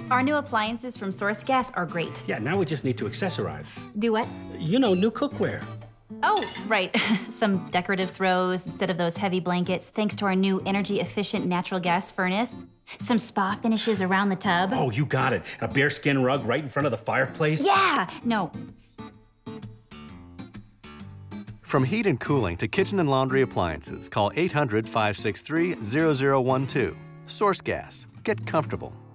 Our new appliances from SourceGas are great. Yeah, now we just need to accessorize. Do what? You know, new cookware. Oh, right. Some decorative throws instead of those heavy blankets, thanks to our new energy-efficient natural gas furnace. Some spa finishes around the tub. Oh, you got it. A bearskin rug right in front of the fireplace. Yeah! No. From heat and cooling to kitchen and laundry appliances, call 800-563-0012. SourceGas. Get comfortable.